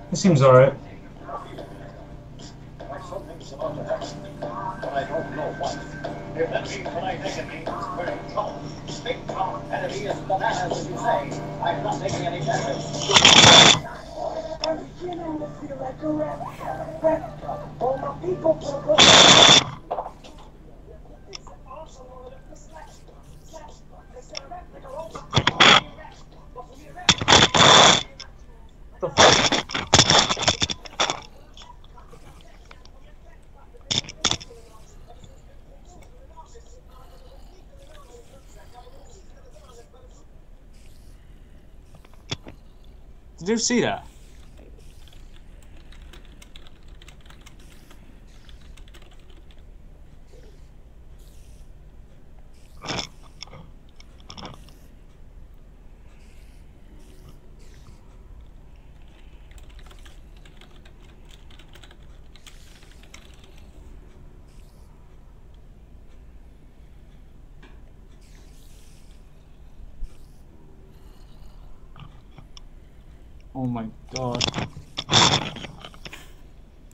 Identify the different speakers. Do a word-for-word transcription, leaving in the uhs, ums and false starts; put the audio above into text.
Speaker 1: It seems alright.
Speaker 2: Something sort of accident, but I don't know what. If that means what I think it means, very calm. Big calm. Enemy is bananas, as you say. I'm not taking any chances. I'm beginning to feel like a rat. Rat. All my people put a
Speaker 1: The fuck? Did you see that? Oh my god.